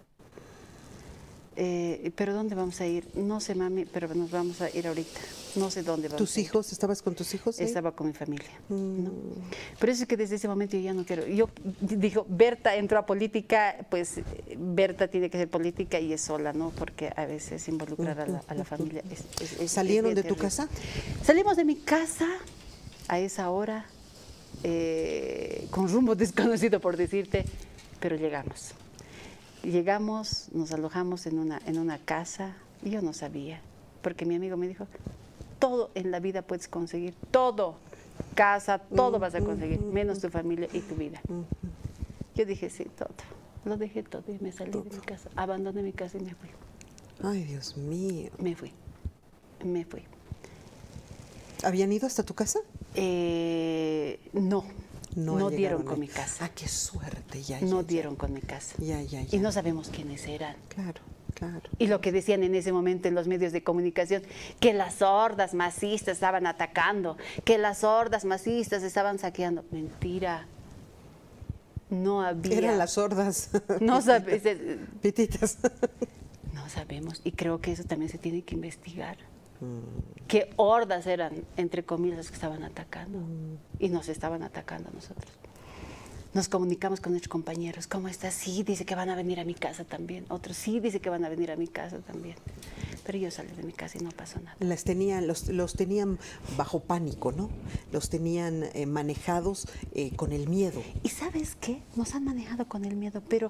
¿Pero dónde vamos a ir? No sé, mami, pero nos vamos a ir ahorita. No sé dónde vamos ¿Tus a ir. hijos? ¿Estabas con tus hijos? Estaba con mi familia. ¿No? Por eso es que desde ese momento yo ya no quiero. Yo digo, Berta entró a política, pues Berta tiene que ser política y es sola, ¿no? Porque a veces involucrar a la familia ¿Salieron es de tu terrible. casa? Salimos de mi casa a esa hora, con rumbo desconocido por decirte, pero llegamos. Llegamos, nos alojamos en una casa, y yo no sabía, porque mi amigo me dijo, todo en la vida puedes conseguir, todo, casa, todo vas a conseguir, menos tu familia y tu vida. Yo dije, sí, todo, lo dejé todo y me salí de mi casa, abandoné mi casa y me fui. Ay, Dios mío. Me fui. ¿Habían ido hasta tu casa? No dieron con mi casa. Ah, qué suerte, No dieron con mi casa. Ya. Y no sabemos quiénes eran. Claro. Y lo que decían en ese momento en los medios de comunicación, que las hordas masistas estaban atacando, que las hordas masistas estaban saqueando. Mentira. No había. Eran las hordas. No sabes. Pititas. No sabemos. Y creo que eso también se tiene que investigar. ¿Qué hordas eran, entre comillas, las que estaban atacando? Y nos estaban atacando a nosotros. Nos comunicamos con nuestros compañeros. ¿Cómo está? Sí, dice que van a venir a mi casa también. Otros sí, dice que van a venir a mi casa también. Pero yo salí de mi casa y no pasó nada. Los tenían bajo pánico, ¿no? Los tenían manejados con el miedo. ¿Y sabes qué? Nos han manejado con el miedo, pero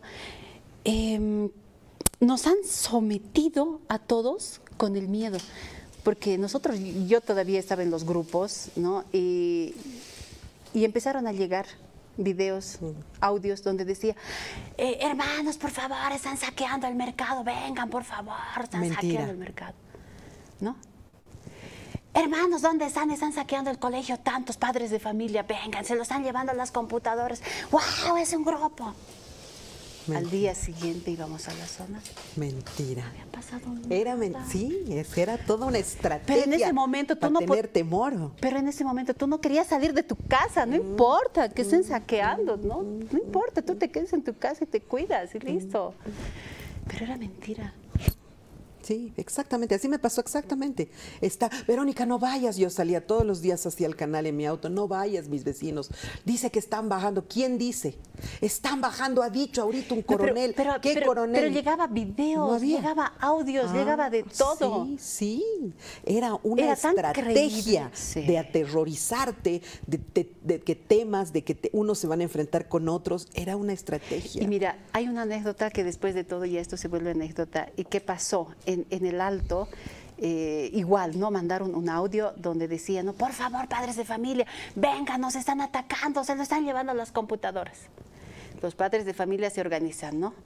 nos han sometido a todos con el miedo. Porque yo todavía estaba en los grupos, ¿no? Y empezaron a llegar videos, audios donde decía, hermanos, por favor, están saqueando el mercado, vengan, por favor, están saqueando el mercado, ¿no? Hermanos, ¿dónde están? Están saqueando el colegio, tantos padres de familia, vengan, se lo están llevando las computadoras, ¡wow! Es un grupo. Mentira. Al día siguiente íbamos a la zona. Mentira. No había pasado nada. Sí, era toda una estrategia. Pero en ese momento tú no tener temor. Pero en ese momento tú no querías salir de tu casa, no importa que estén saqueando, ¿no? No importa, tú te quedes en tu casa y te cuidas y listo. Pero era mentira. Sí, exactamente, así me pasó exactamente. Verónica, no vayas. Yo salía todos los días hacia el canal en mi auto. No vayas, mis vecinos. Dice que están bajando. ¿Quién dice? Están bajando, ha dicho ahorita un coronel. ¿Qué coronel? Pero llegaba videos, llegaba audios, llegaba de todo. Sí. Era una estrategia de aterrorizarte, de que temas, de que unos se van a enfrentar con otros. Era una estrategia. Y mira, hay una anécdota que después de todo ya esto se vuelve anécdota. ¿Y qué pasó? En el Alto, igual, ¿no? Mandaron un audio donde decían, no, por favor, padres de familia, vengan, nos están atacando, se lo están llevando las computadoras. Los padres de familia se organizan, ¿no?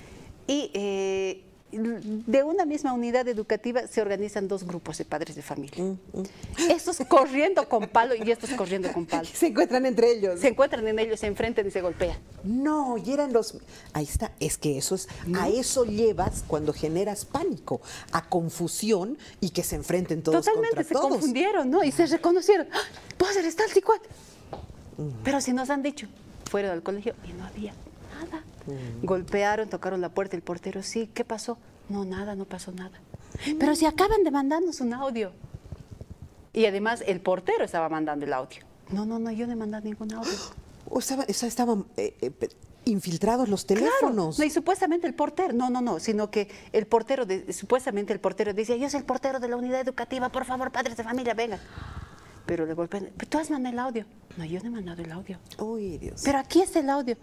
Y de una misma unidad educativa se organizan dos grupos de padres de familia. Estos corriendo con palo y estos corriendo con palo. Se encuentran entre ellos. Se encuentran en ellos, se enfrentan y se golpean. No, y eran los... Ahí está, es que eso es... ¿No? A eso llevas cuando generas pánico, a confusión y que se enfrenten todos contra todos. Totalmente, se confundieron, ¿no? Y se reconocieron. Vos eres tal y cual. Pero si nos han dicho, fueron al colegio y no había nada. Golpearon, tocaron la puerta, el portero, sí, ¿qué pasó? No, nada, no pasó nada. Pero si acaban de mandarnos un audio. Y además el portero estaba mandando el audio. No, yo no he mandado ningún audio. Estaban infiltrados los teléfonos. Claro. No, y supuestamente el portero, no, sino que el portero, supuestamente el portero decía, yo soy el portero de la unidad educativa, por favor, padres de familia, vengan. Pero le golpean, ¿tú has mandado el audio? No, yo no he mandado el audio. Uy, Dios. Pero aquí está el audio.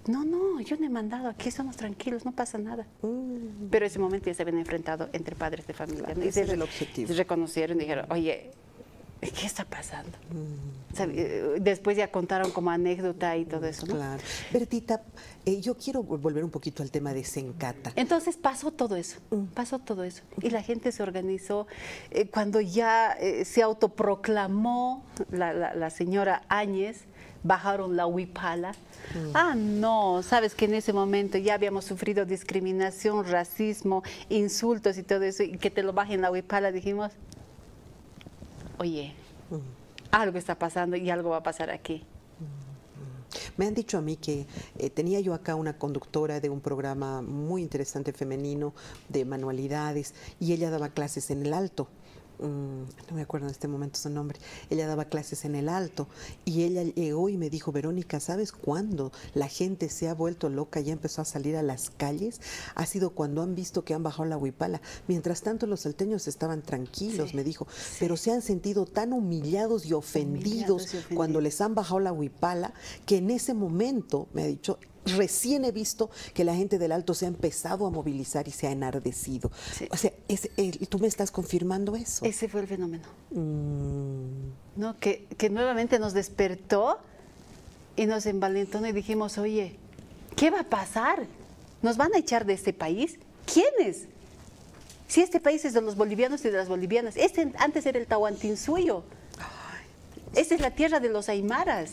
no, yo no he mandado, aquí estamos tranquilos, no pasa nada. Pero ese momento ya se habían enfrentado entre padres de familia. Claro, ¿no? Y ese es el objetivo. Se reconocieron y dijeron, oye, ¿qué está pasando? Después ya contaron como anécdota y todo eso, ¿no? Claro. Bertita, yo quiero volver un poquito al tema de Sencata. Entonces pasó todo eso, Y la gente se organizó. Cuando ya se autoproclamó la señora Áñez, bajaron la huipala. No, sabes que en ese momento ya habíamos sufrido discriminación, racismo, insultos y todo eso, y que te lo bajen la huipala, dijimos, oye, algo está pasando y algo va a pasar aquí. Me han dicho a mí que tenía yo acá una conductora de un programa muy interesante femenino de manualidades y ella daba clases en el Alto. No me acuerdo en este momento su nombre. Ella daba clases en el Alto y ella llegó y me dijo, Verónica, ¿sabes cuándo la gente se ha vuelto loca y empezó a salir a las calles? Ha sido cuando han visto que han bajado la huipala. Mientras tanto los salteños estaban tranquilos, me dijo, pero se han sentido tan humillados y ofendidos cuando les han bajado la huipala que en ese momento, me ha dicho, recién he visto que la gente del Alto se ha empezado a movilizar y se ha enardecido. Sí. O sea, tú me estás confirmando eso. Ese fue el fenómeno. ¿No? Que nuevamente nos despertó y nos envalentonó y dijimos, oye, ¿qué va a pasar? ¿Nos van a echar de este país? ¿Quiénes? Si este país es de los bolivianos y de las bolivianas. Antes era el Tahuantinsuyo. Esta es la tierra de los aymaras.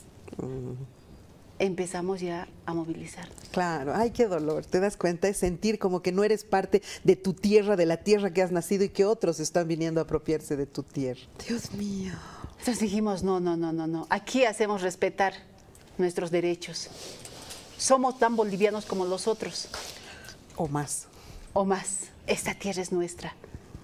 Empezamos ya a movilizar. Claro, ay, qué dolor, te das cuenta, es sentir como que no eres parte de tu tierra, de la tierra que has nacido y que otros están viniendo a apropiarse de tu tierra. Dios mío. Entonces dijimos, no, aquí hacemos respetar nuestros derechos. Somos tan bolivianos como los otros. O más. O más, esta tierra es nuestra.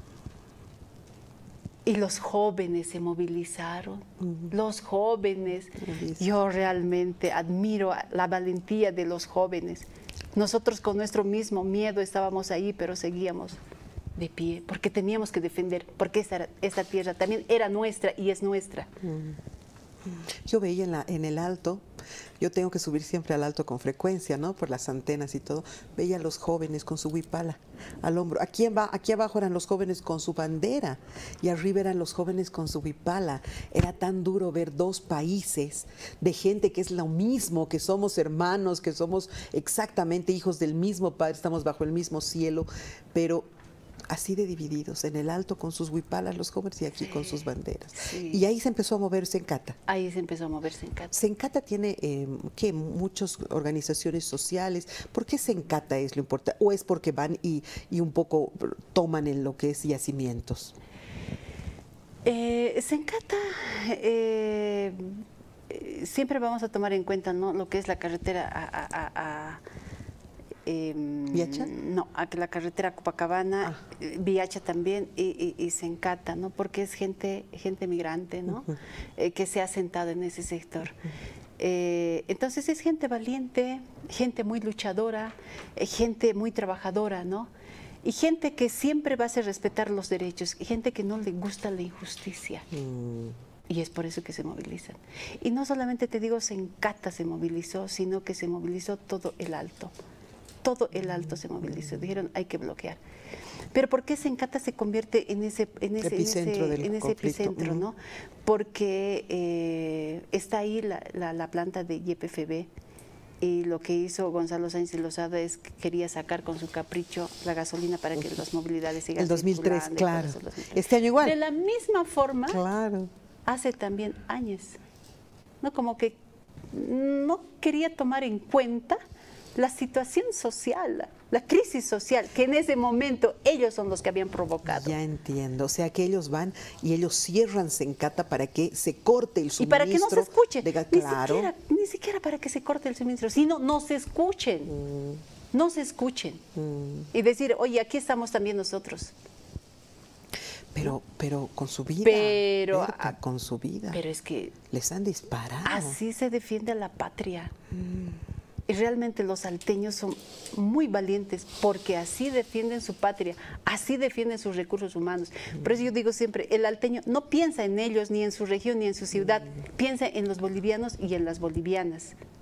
Y los jóvenes se movilizaron, los jóvenes. Yo realmente admiro la valentía de los jóvenes. Nosotros con nuestro mismo miedo estábamos ahí, pero seguíamos de pie, porque teníamos que defender, porque esta tierra también era nuestra y es nuestra. Yo veía en el Alto, yo tengo que subir siempre al Alto con frecuencia, ¿no? Por las antenas y todo. Veía a los jóvenes con su huipala al hombro. Aquí abajo eran los jóvenes con su bandera y arriba eran los jóvenes con su huipala. Era tan duro ver dos países de gente que es lo mismo, que somos hermanos, que somos exactamente hijos del mismo Padre, estamos bajo el mismo cielo, pero así de divididos, en el Alto con sus huipalas los jóvenes y aquí con sus banderas. Sí. Y ahí se empezó a mover Sencata. Ahí se empezó a mover Sencata. Sencata tiene muchas organizaciones sociales. ¿Por qué Sencata es lo importante? ¿O es porque van y un poco toman en lo que es yacimientos? Sencata, siempre vamos a tomar en cuenta, ¿no?, lo que es la carretera ¿Viacha? No, a la carretera Copacabana, Viacha también y Sencata, ¿no? Porque es gente migrante, ¿no? Que se ha sentado en ese sector. Entonces es gente valiente, gente muy luchadora, gente muy trabajadora, ¿no? Y gente que siempre va a hacer respetar los derechos, gente que no le gusta la injusticia. Y es por eso que se movilizan. Y no solamente te digo Sencata se movilizó, sino que se movilizó todo el Alto. Todo el Alto se movilizó, dijeron hay que bloquear. Pero ¿por qué Sencata se convierte en ese epicentro, ¿no? Porque está ahí la planta de YPFB y lo que hizo Gonzalo Sáenz y Lozada es que quería sacar con su capricho la gasolina para que las movilidades sigan. El 2003, claro. Este año igual. De la misma forma, claro, hace también años, ¿no? Como que no quería tomar en cuenta la situación social, la crisis social, que en ese momento ellos son los que habían provocado. Ya entiendo, o sea que ellos van y ellos cierran Sencata para que se corte el suministro. Y para que no se escuche, claro. ni siquiera para que se corte el suministro, sino no se escuchen, no se escuchen. Y decir, oye, aquí estamos también nosotros. Pero con su vida, Berta, con su vida. Pero es que les han disparado. Así se defiende a la patria. Y realmente los salteños son muy valientes porque así defienden su patria, así defienden sus recursos humanos. Por eso yo digo siempre, el alteño no piensa en ellos, ni en su región, ni en su ciudad, piensa en los bolivianos y en las bolivianas.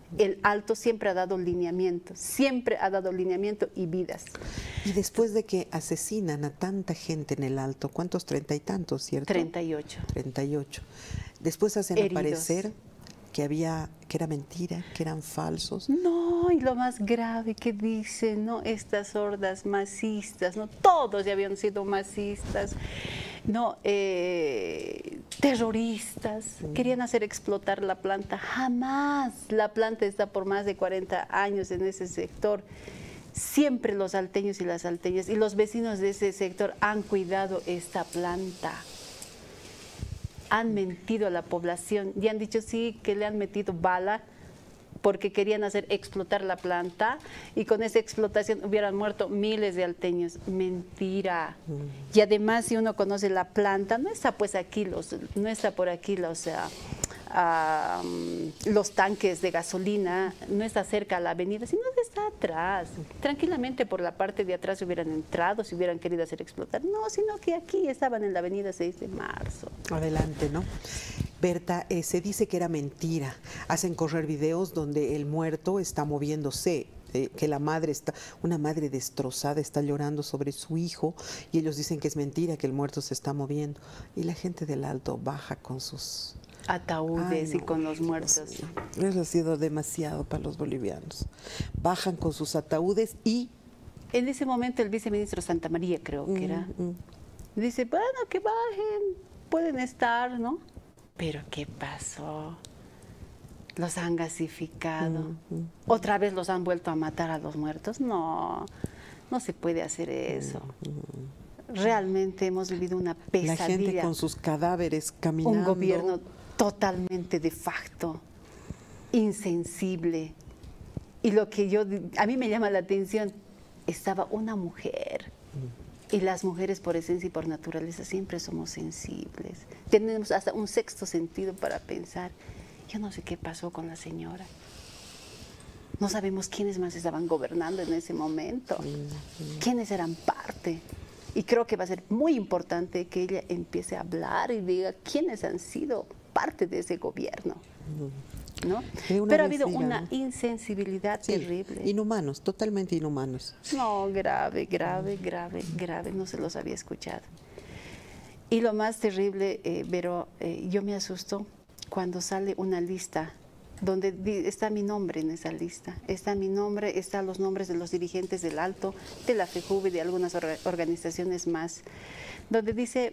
El Alto siempre ha dado lineamiento y vidas. Y después de que asesinan a tanta gente en el Alto, ¿cuántos? 30 y tantos, ¿cierto? 38. 38. Después hacen Heridos. aparecer que era mentira, que eran falsos. No, y lo más grave que dicen, ¿no? Estas hordas masistas, ¿no? Todos ya habían sido masistas, ¿no? Terroristas, querían hacer explotar la planta. Jamás. La planta está por más de 40 años en ese sector. Siempre los alteños y las alteñas y los vecinos de ese sector han cuidado esta planta. Han mentido a la población y han dicho sí que le han metido bala porque querían hacer explotar la planta y con esa explotación hubieran muerto miles de alteños. Mentira. Y además, si uno conoce la planta, no está pues aquí no está por aquí los tanques de gasolina, no está cerca a la avenida, sino que está atrás. Tranquilamente por la parte de atrás hubieran entrado si hubieran querido hacer explotar. No, sino que aquí estaban en la avenida 6 de marzo. Adelante, ¿no? Berta, se dice que era mentira. Hacen correr videos donde el muerto está moviéndose, que la madre una madre destrozada está llorando sobre su hijo y ellos dicen que es mentira, que el muerto se está moviendo. Y la gente del Alto baja con sus ataúdes y con los muertos. Eso ha sido demasiado para los bolivianos. Bajan con sus ataúdes y... En ese momento el viceministro Santa María, creo que era, dice, bueno, que bajen, pueden estar, ¿no? Pero ¿qué pasó? Los han gasificado. ¿Otra vez los han vuelto a matar a los muertos? No, no se puede hacer eso. Realmente hemos vivido una pesadilla. La gente con sus cadáveres caminando. Un gobierno totalmente de facto, insensible. Y lo que a mí me llama la atención, estaba una mujer. Y las mujeres por esencia y por naturaleza siempre somos sensibles. Tenemos hasta un sexto sentido para pensar. Yo no sé qué pasó con la señora. No sabemos quiénes más estaban gobernando en ese momento. Quiénes eran parte. Y creo que va a ser muy importante que ella empiece a hablar y diga quiénes han sido parte de ese gobierno, ¿no? Pero ha habido una insensibilidad terrible. Inhumanos, totalmente inhumanos. No, grave, no se los había escuchado. Y lo más terrible, Vero, yo me asusto cuando sale una lista donde está mi nombre en esa lista. Está mi nombre, están los nombres de los dirigentes del Alto, de la FEJUV y de algunas organizaciones más, donde dice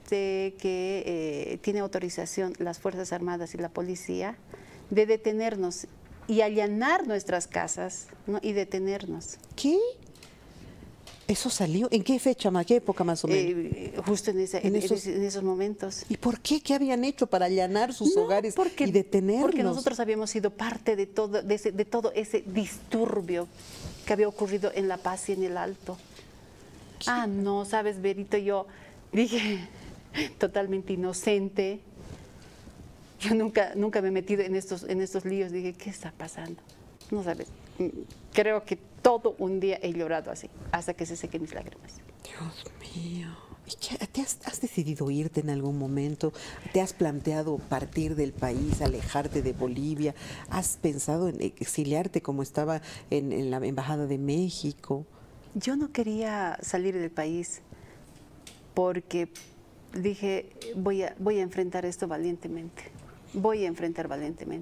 que tiene autorización las Fuerzas Armadas y la Policía de detenernos y allanar nuestras casas, ¿no? Y detenernos. ¿Qué? ¿Eso salió? ¿En qué fecha más? ¿Qué época más o menos? Justo en esos momentos. ¿Y por qué? ¿Qué habían hecho para allanar sus hogares y detenernos? Porque nosotros habíamos sido parte de todo ese disturbio que había ocurrido en La Paz y en el Alto. Ah, no, sabes, Berito, yo dije, totalmente inocente. Yo nunca me he metido en estos líos. Dije, ¿qué está pasando? No sabes, creo que todo un día he llorado así, hasta que se sequen mis lágrimas. Dios mío. ¿Y qué, has decidido irte en algún momento? ¿Te has planteado partir del país, alejarte de Bolivia? ¿Has pensado en exiliarte como estaba en la Embajada de México? Yo no quería salir del país porque dije, voy a enfrentar esto valientemente. Voy a enfrentar valientemente.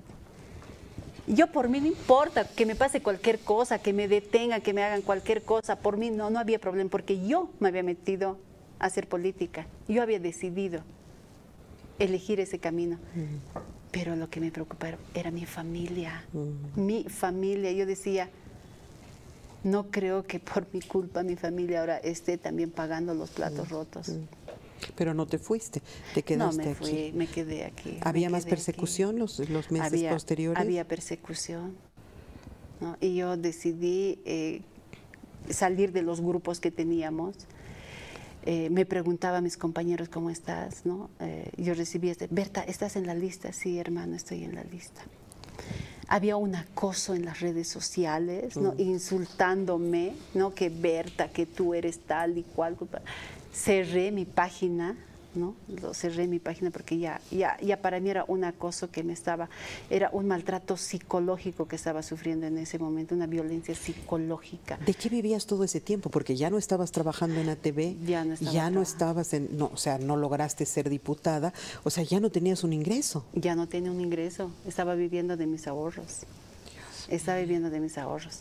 Yo por mí no importa que me pase cualquier cosa, que me detengan, que me hagan cualquier cosa. Por mí no había problema porque yo me había metido a hacer política. Yo había decidido elegir ese camino. Pero lo que me preocupaba era mi familia. Mi familia. Yo decía, no creo que por mi culpa mi familia ahora esté también pagando los platos rotos. Pero no te fuiste, te quedaste aquí. No, me fui, me quedé aquí. ¿Había más persecución los meses posteriores? Había persecución, ¿no? Y yo decidí salir de los grupos que teníamos. Me preguntaba a mis compañeros, ¿cómo estás? ¿No? Yo recibí Berta, ¿estás en la lista? Sí, hermano, estoy en la lista. Había un acoso en las redes sociales, ¿no? Insultándome, ¿no? Que Berta, que tú eres tal y cual. Cerré mi página, ¿no? Lo cerré mi página porque ya para mí era un acoso que era un maltrato psicológico que estaba sufriendo en ese momento, una violencia psicológica. ¿De qué vivías todo ese tiempo? Porque ya no estabas trabajando en ATV, ya no estabas o sea, no lograste ser diputada, o sea, ya no tenías un ingreso. Ya no tenía un ingreso, estaba viviendo de mis ahorros. Estaba viviendo de mis ahorros.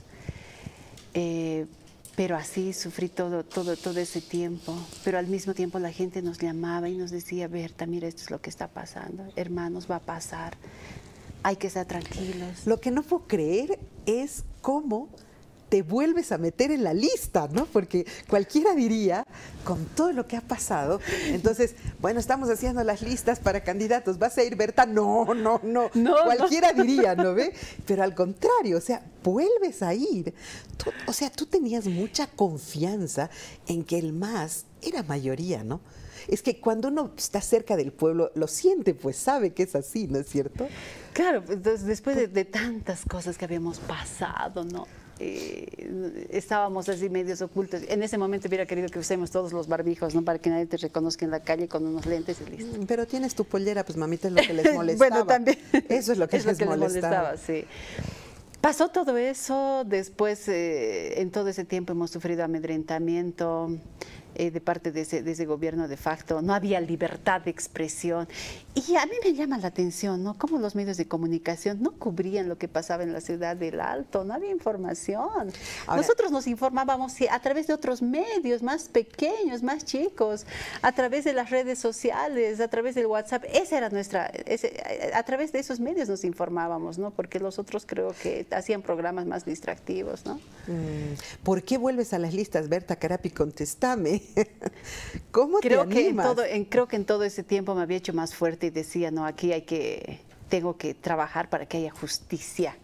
Pero así sufrí todo ese tiempo. Pero al mismo tiempo la gente nos llamaba y nos decía, Berta, mira, esto es lo que está pasando. Hermanos, va a pasar. Hay que estar tranquilos. Lo que no puedo creer es cómo te vuelves a meter en la lista, ¿no? Porque cualquiera diría, con todo lo que ha pasado, entonces, bueno, estamos haciendo las listas para candidatos, ¿vas a ir, Berta? No. Cualquiera diría, ¿no ve? Pero al contrario, o sea, vuelves a ir. O sea, tú tenías mucha confianza en que el MAS era mayoría, ¿no? Es que cuando uno está cerca del pueblo, lo siente, pues sabe que es así, ¿no es cierto? Claro, entonces, después de tantas cosas que habíamos pasado, ¿no? Estábamos así medios ocultos. En ese momento hubiera querido que usemos todos los barbijos, ¿no? Para que nadie te reconozca en la calle con unos lentes y listo. Pero tienes tu pollera, pues mamita, es lo que les molestaba. Bueno, también. Eso es lo que les molestaba. Sí. Pasó todo eso, después en todo ese tiempo hemos sufrido amedrentamiento de parte de ese gobierno de facto, no había libertad de expresión. Y a mí me llama la atención, ¿no? Cómo los medios de comunicación no cubrían lo que pasaba en la ciudad del Alto, no había información. Ahora, nosotros nos informábamos a través de otros medios más pequeños, más chicos, a través de las redes sociales, a través del WhatsApp. Esa era a través de esos medios nos informábamos, ¿no? Porque los otros creo que hacían programas más distractivos, ¿no? ¿Por qué vuelves a las listas, Berta Carapi? Contéstame. ¿Cómo te animas? Creo que en todo ese tiempo me había hecho más fuerte y decía, no, aquí tengo que trabajar para que haya justicia.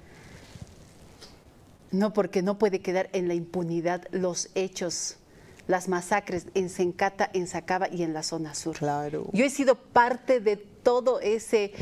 No, porque no puede quedar en la impunidad los hechos, las masacres en Sencata, en Sacaba y en la zona sur. Claro. Yo he sido parte de todo ese...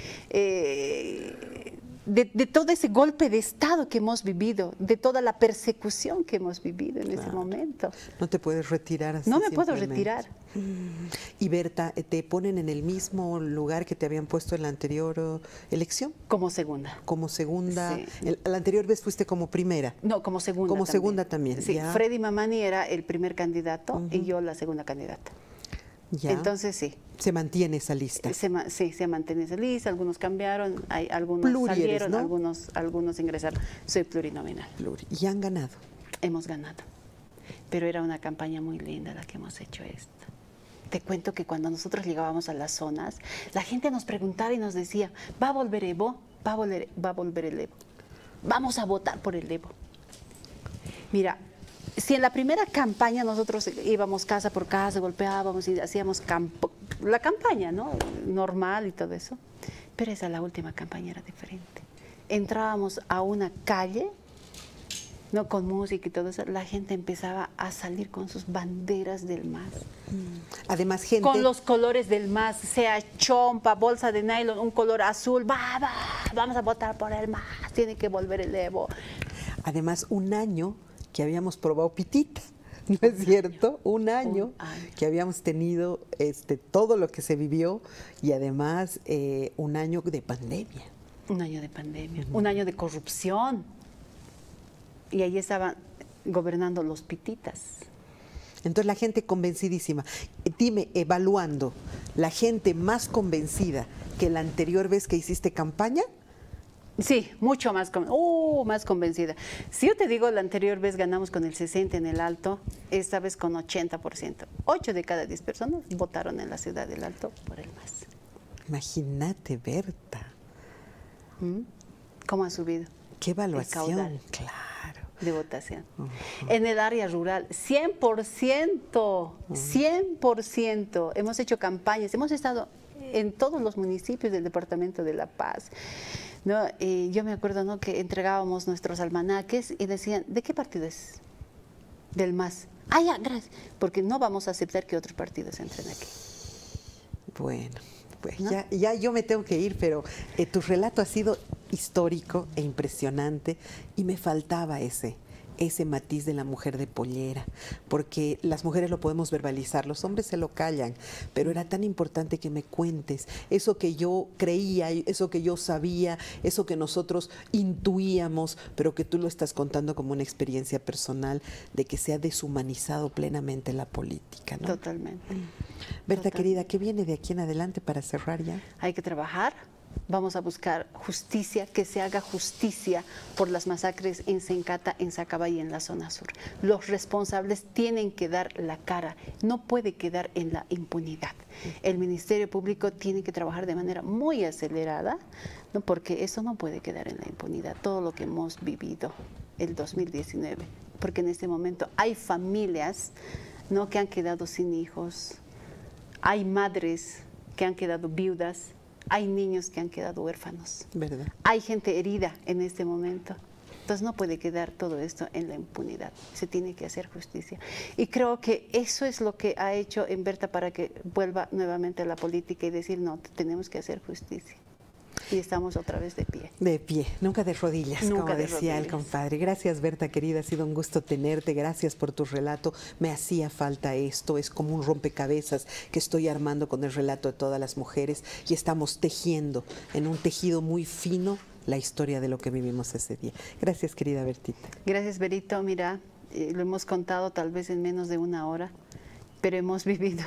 De todo ese golpe de Estado que hemos vivido, de toda la persecución que hemos vivido en ese momento. No te puedes retirar así. No me puedo retirar. Y Berta, ¿te ponen en el mismo lugar que te habían puesto en la anterior elección? Como segunda. Como segunda. Sí. La anterior vez fuiste como primera. No, como segunda. Como también. Segunda también. Sí, ¿ya? Freddy Mamani era el primer candidato y yo la segunda candidata. ¿Ya? Entonces sí. Se mantiene esa lista. Sí, se mantiene esa lista, algunos cambiaron, algunos salieron, ¿no? algunos ingresaron. Soy plurinominal. Y han ganado. Hemos ganado. Pero era una campaña muy linda la que hemos hecho esta. Te cuento que cuando nosotros llegábamos a las zonas, la gente nos preguntaba y nos decía, ¿va a volver Evo? Va a volver el Evo. Vamos a votar por el Evo. Mira, si en la primera campaña nosotros íbamos casa por casa, golpeábamos y hacíamos la campaña, ¿no? Normal y todo eso, pero la última campaña era diferente. Entrábamos a una calle, ¿no? Con música y todo eso, la gente empezaba a salir con sus banderas del MAS. Además, gente... Con los colores del MAS, sea chompa, bolsa de nylon, un color azul, vamos a votar por el MAS, tiene que volver el Evo. Además, un año que habíamos probado pitita, ¿no es cierto? Un año que habíamos tenido todo lo que se vivió y además un año de pandemia. Un año de pandemia, un año de corrupción. Y ahí estaban gobernando los pititas. Entonces la gente convencidísima. Dime, evaluando, ¿la gente más convencida que la anterior vez que hiciste campaña? Sí, mucho más convencida. Si yo te digo, la anterior vez ganamos con el 60 en el Alto, esta vez con 80%. 8 de cada 10 personas votaron en la ciudad del Alto por el MAS. Imagínate, Berta. ¿Cómo ha subido? ¿Qué evaluación? El caudal claro. De votación. En el área rural, 100%, 100%. Hemos hecho campañas, hemos estado en todos los municipios del departamento de La Paz. ¿No? Yo me acuerdo, ¿no?, que entregábamos nuestros almanaques y decían, ¿de qué partido es? Del MAS. Ah, ya, gracias. Porque no vamos a aceptar que otros partidos entren aquí. Bueno, pues ¿no? ya yo me tengo que ir, pero tu relato ha sido histórico e impresionante y me faltaba ese ese matiz de la mujer de pollera, porque las mujeres lo podemos verbalizar, los hombres se lo callan, pero era tan importante que me cuentes eso que yo creía, eso que yo sabía, eso que nosotros intuíamos, pero que tú lo estás contando como una experiencia personal de que se ha deshumanizado plenamente la política, ¿no? Totalmente. Berta, querida, ¿qué viene de aquí en adelante para cerrar ya? Hay que trabajar. Vamos a buscar justicia, que se haga justicia por las masacres en Sencata, en Sacaba y en la zona sur. Los responsables tienen que dar la cara, no puede quedar en la impunidad. El Ministerio Público tiene que trabajar de manera muy acelerada, ¿no? Porque eso no puede quedar en la impunidad, todo lo que hemos vivido el 2019, porque en este momento hay familias, ¿no?, que han quedado sin hijos, hay madres que han quedado viudas, hay niños que han quedado huérfanos. ¿Verdad? Hay gente herida en este momento. Entonces no puede quedar todo esto en la impunidad. Se tiene que hacer justicia. Y creo que eso es lo que ha hecho en Berta para que vuelva nuevamente a la política y decir, no, tenemos que hacer justicia. Y estamos otra vez de pie. De pie, nunca de rodillas, Nunca como de decía el rodillas. compadre. Gracias, Berta, querida, ha sido un gusto tenerte. Gracias por tu relato. Me hacía falta esto, es como un rompecabezas que estoy armando con el relato de todas las mujeres y estamos tejiendo en un tejido muy fino la historia de lo que vivimos ese día. Gracias, querida Bertita. Gracias, Berito. Mira, lo hemos contado tal vez en menos de una hora, pero hemos vivido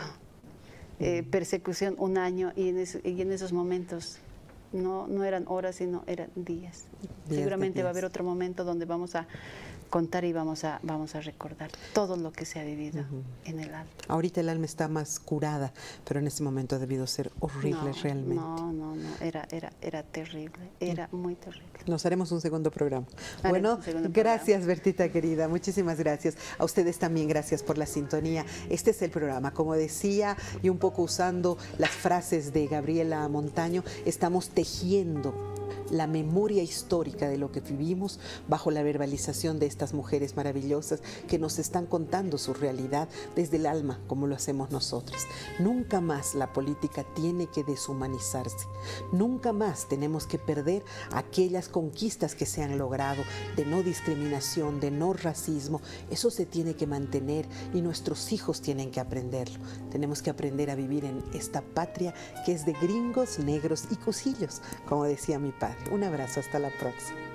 persecución un año y en esos momentos no eran horas, sino eran días. Seguramente va a haber otro momento donde vamos a contar y vamos a recordar todo lo que se ha vivido en el alma. Ahorita el alma está más curada, pero en ese momento ha debido ser horrible realmente. No, era terrible, era muy terrible. Nos haremos un segundo programa. Haremos Bueno, un segundo gracias, programa. Bertita querida, muchísimas gracias. A ustedes también gracias por la sintonía. Este es el programa, como decía, y un poco usando las frases de Gabriela Montaño, estamos tejiendo la memoria histórica de lo que vivimos bajo la verbalización de estas mujeres maravillosas que nos están contando su realidad desde el alma, como lo hacemos nosotros. Nunca más la política tiene que deshumanizarse. Nunca más tenemos que perder aquellas conquistas que se han logrado de no discriminación, de no racismo. Eso se tiene que mantener y nuestros hijos tienen que aprenderlo. Tenemos que aprender a vivir en esta patria que es de gringos, negros y cusillos, como decía mi padre. Un abrazo, hasta la próxima.